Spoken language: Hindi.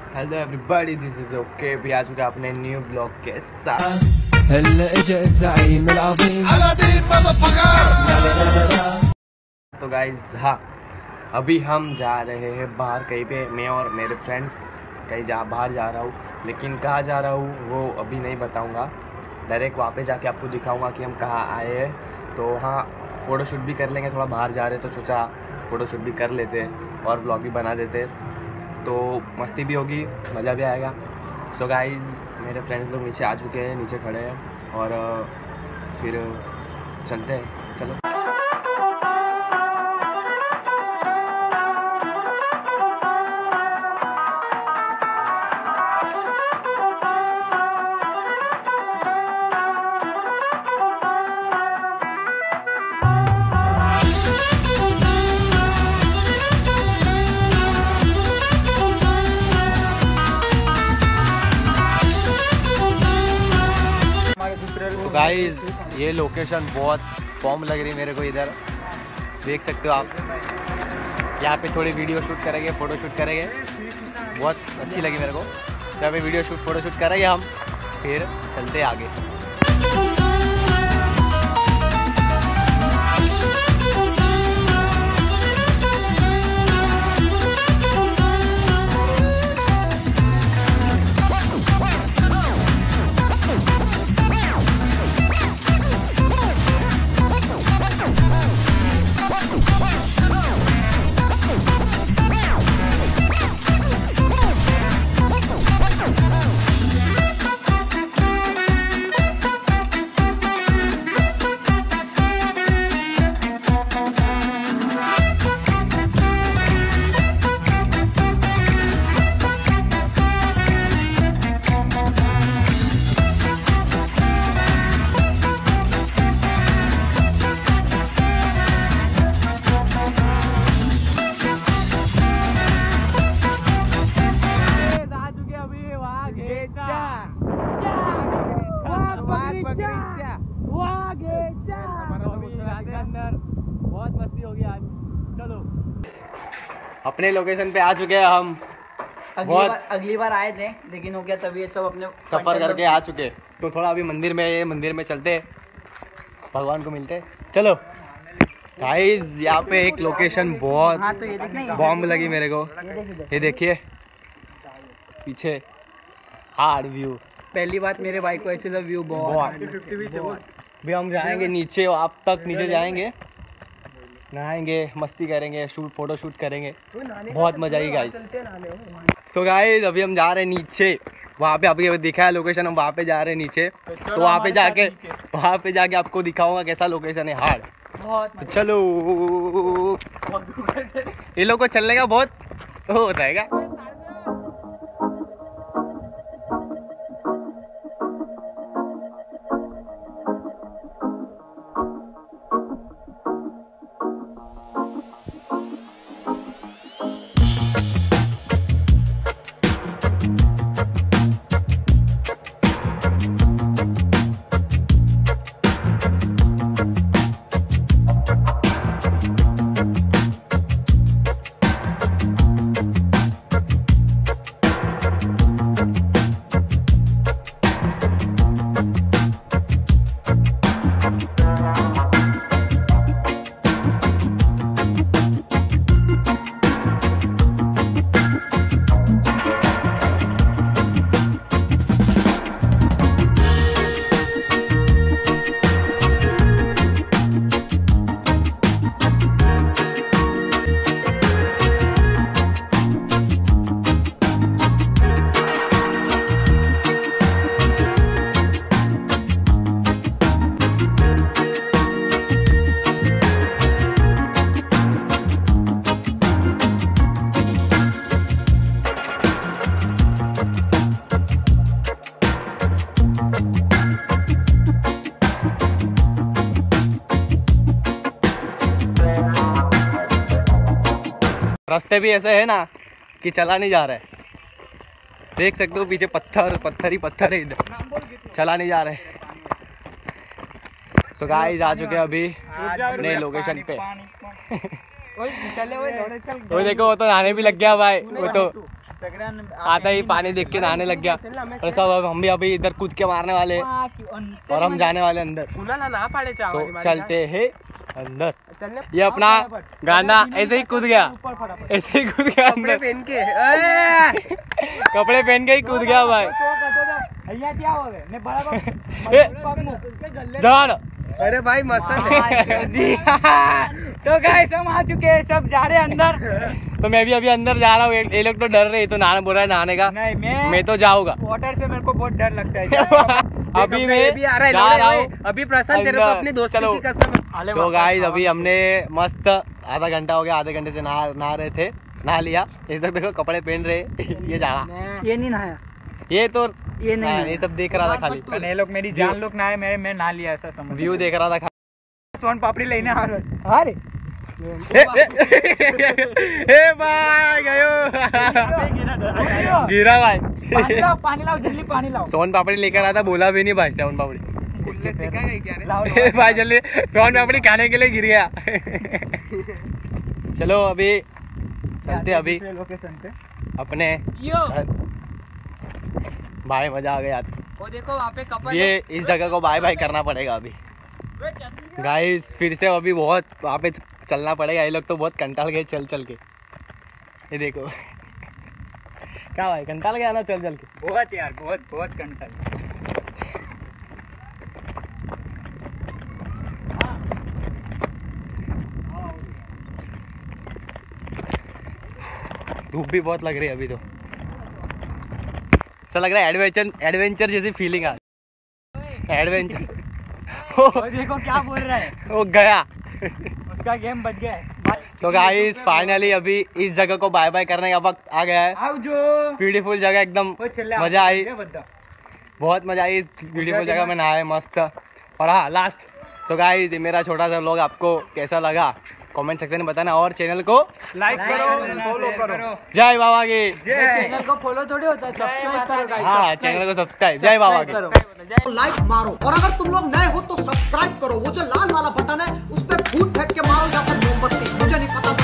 Hello everybody, this is okay. भी आ चुका अपने न्यू ब्लॉग के साथ। तो गाइज हाँ, अभी हम जा रहे हैं बाहर कहीं पे। मैं और मेरे फ्रेंड्स कहीं बाहर जा रहा हूँ, लेकिन कहाँ जा रहा हूँ वो अभी नहीं बताऊँगा। डायरेक्ट वहाँ पे जाके आपको दिखाऊँगा कि हम कहाँ आए हैं। तो हाँ, फ़ोटोशूट भी कर लेंगे। थोड़ा बाहर जा रहे हैं तो सोचा फ़ोटोशूट भी कर लेते और व्लॉग भी बना देते, तो मस्ती भी होगी, मज़ा भी आएगा। सो गाइज़, मेरे फ्रेंड्स लोग नीचे आ चुके हैं, नीचे खड़े हैं और फिर चलते हैं। चलो। तो गाइस, ये लोकेशन बहुत फॉर्म लग रही है मेरे को। इधर देख सकते हो आप। यहाँ पे थोड़ी वीडियो शूट करेंगे, फ़ोटो शूट करेंगे। बहुत अच्छी लगी मेरे को। यहाँ पे वीडियो शूट, फ़ोटो शूट करेंगे हम, फिर चलते आगे। बहुत मस्ती होगी आज। चलो, अपने लोकेशन पे आ चुके हैं हम। अगली बार आए थे, लेकिन हो गया तबीयत, सब अपने सफर करके आ चुके। तो थोड़ा अभी मंदिर में चलते, भगवान को मिलते। चलो गाइस, यहाँ पे एक लोकेशन बहुत बॉम्ब लगी मेरे को। ये देखिए पीछे हार्ड व्यू। पहली बात, मेरे भाई को ऐसे व्यू बहुत। भी हम जाएंगे नीचे, आप तक नीचे जाएंगे, नहाएंगे, मस्ती करेंगे, फ़ोटो शूट करेंगे। बहुत मजा आएगी गाइस। सो गाइस, अभी हम जा रहे हैं नीचे। वहाँ पे अभी दिखा है लोकेशन, हम वहाँ पे जा रहे हैं नीचे। तो वहाँ पे जाके आपको दिखाऊंगा कैसा लोकेशन है। हार्ड तो चलो। ये लोग को चलने का बहुत वो होता है क्या? रास्ते भी ऐसे है ना कि चला नहीं जा रहा है। देख सकते हो पीछे पत्थर ही पत्थर है, इधर चला नहीं जा रहा है। सो गाइस आ चुके हैं अभी नए लोकेशन पे। वो देखो, वो तो नहाने भी लग गया भाई। वो तो आता ही पानी देख के नहाने लग गया और सब अब हम भी अभी इधर कूद के मारने वाले और हम जाने वाले अंदर। तो चलते हैं अंदर। ये अपना गाना ऐसे ही कूद गया, ऐसे ही कूद गया अंदर कपड़े पहन के ही कूद गया भाई। जान अरे भाई तो गाइस हम आ चुके हैं, सब जा रहे हैं अंदर। तो मैं भी अभी अंदर जा रहा हूँ। ये लोग तो डर रहे, तो नहाना बोल रहा है नहाने का। नहीं मैं तो जाऊंगा। वाटर से मेरे को बहुत डर लगता है। अभी मैं जा रहा हूँ। अभी प्रशांत तेरे को अपने दोस्त की कसम। तो गाइस अभी हमने मस्त आधा घंटा हो गया, आधे घंटे से नहा रहे थे, नहा लिया। ये सब देखो कपड़े पहन रहे ये जाना, ये नहीं नहाया, ये तो ये नहीं, ये सब देख रहा था खाली। ये लोग मेरी जान लोग नहाए, मैं नहा लिया ऐसा समझ। व्यू देख रहा था खाली। सोन पापड़ी लेने आ रहे। अरे ए भाई गयो गिरा भाई। पानी लाओ जल्दी, पानी लाओ। सोन पापड़ी लेकर आया था, बोला भी नहीं भाई सोन पापड़ी। क्या भाई जल्दी सोन पापड़ी खाने के लिए गिर गया। चलो अभी चलते अभी अपने भाई। मजा आ गया। वो देखो वहाँ पे कपल, ये इस जगह को बाय बाय करना पड़ेगा अभी गाइस। फिर से अभी बहुत वहाँ पे चलना पड़ेगा। ये लोग तो बहुत कंटाल गए चल चल के। ये देखो क्या भाई कंटाल गया ना चल चल के। बहुत यार, बहुत बहुत कंटाल। धूप भी बहुत लग रही है अभी तो। ऐसा लग रहा है एडवेंचर जैसी फीलिंग आ। एडवेंचर देखो क्या बोल रहा है, वो गया, उसका गेम बच गया है। सो गाइस फाइनली अभी इस जगह को बाय बाय करने का वक्त आ गया है। ब्यूटीफुल जगह, एकदम मजा आई, बहुत मजा आई इस ब्यूटीफुल जगह में नहाए मस्त। और हाँ लास्ट, सो गाइस मेरा छोटा सा व्लॉग आपको कैसा लगा कमेंट सेक्शन में बताना, और चैनल को लाइक करो, फॉलो करो। जय बाबा की। चैनल को फॉलो थोड़ी होता है, सब्सक्राइब करो गाइस। हाँ चैनल को सब्सक्राइब। जय बाबा की। लाइक मारो, और अगर तुम लोग नए हो तो सब्सक्राइब करो। वो जो लाल वाला बटन है उस पर फूट फेंक के मारो या फिर मोमबत्ती, मुझे नहीं पता।